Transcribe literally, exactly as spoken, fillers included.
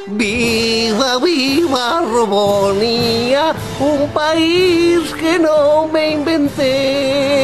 Viva, viva Rumanía, un país que no me inventé.